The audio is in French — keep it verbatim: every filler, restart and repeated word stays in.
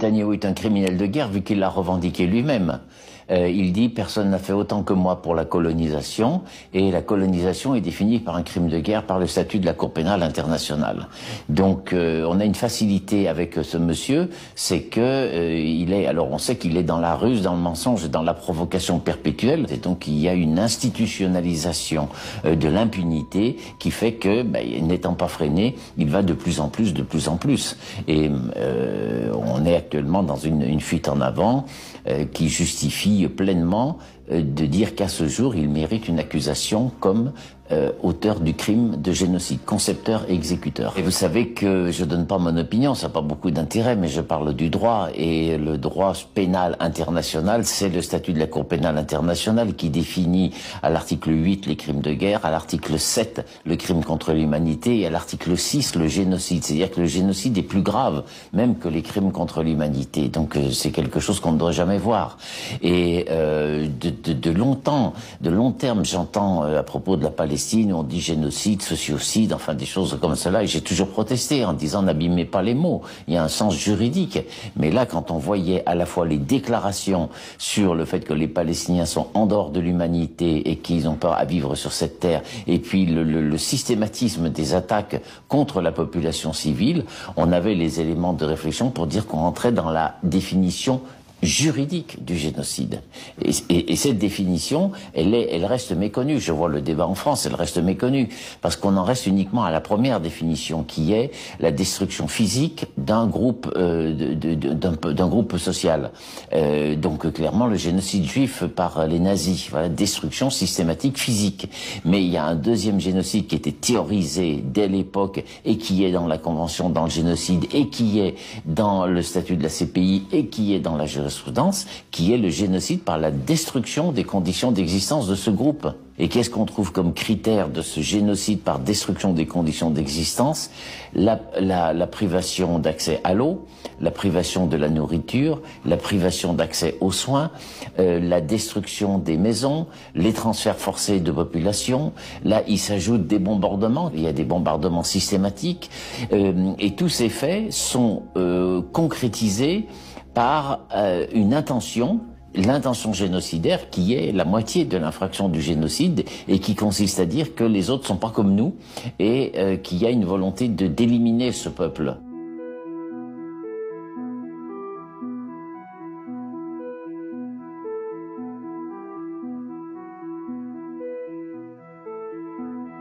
Netanyahou est un criminel de guerre vu qu'il l'a revendiqué lui-même. Euh, il dit « personne n'a fait autant que moi pour la colonisation » et la colonisation est définie par un crime de guerre par le statut de la Cour pénale internationale. Donc euh, on a une facilité avec ce monsieur, c'est que euh, il est, alors on sait qu'il est dans la ruse, dans le mensonge et dans la provocation perpétuelle, et donc il y a une institutionnalisation euh, de l'impunité qui fait que, ben, n'étant pas freiné, il va de plus en plus, de plus en plus. Et euh, on est actuellement dans une, une fuite en avant euh, qui justifie pleinement euh, de dire qu'à ce jour, il mérite une accusation comme euh, auteur du crime de génocide, concepteur et exécuteur. Et vous savez que je donne pas mon opinion, ça n'a pas beaucoup d'intérêt, mais je parle du droit, et le droit pénal international, c'est le statut de la Cour pénale internationale qui définit à l'article huit les crimes de guerre, à l'article sept le crime contre l'humanité et à l'article six le génocide. C'est-à-dire que le génocide est plus grave même que les crimes contre l'humanité. Donc euh, c'est quelque chose qu'on ne doit jamais voir. Et euh, de, de, de longtemps, de long terme, j'entends euh, à propos de la Palestine, on dit génocide, sociocide, enfin des choses comme cela, et j'ai toujours protesté en disant n'abîmez pas les mots, il y a un sens juridique. Mais là, quand on voyait à la fois les déclarations sur le fait que les Palestiniens sont en dehors de l'humanité et qu'ils ont peur à vivre sur cette terre, et puis le, le, le systématisme des attaques contre la population civile, on avait les éléments de réflexion pour dire qu'on entrait dans la définition juridique du génocide. Et, et, et cette définition, elle, est, elle reste méconnue. Je vois le débat en France, elle reste méconnue. Parce qu'on en reste uniquement à la première définition, qui est la destruction physique d'un groupe, euh, d'un groupe social. Euh, donc clairement, le génocide juif par les nazis. Voilà, destruction systématique physique. Mais il y a un deuxième génocide qui était théorisé dès l'époque et qui est dans la Convention dans le génocide et qui est dans le statut de la C P I et qui est dans la jurisprudence, qui est le génocide par la destruction des conditions d'existence de ce groupe. Et qu'est-ce qu'on trouve comme critère de ce génocide par destruction des conditions d'existence? la, la, la privation d'accès à l'eau, la privation de la nourriture, la privation d'accès aux soins, euh, la destruction des maisons, les transferts forcés de population. Là, il s'ajoute des bombardements, il y a des bombardements systématiques, euh, et tous ces faits sont euh, concrétisés par euh, une intention, l'intention génocidaire qui est la moitié de l'infraction du génocide et qui consiste à dire que les autres sont pas comme nous et euh, qu'il y a une volonté de d'éliminer ce peuple.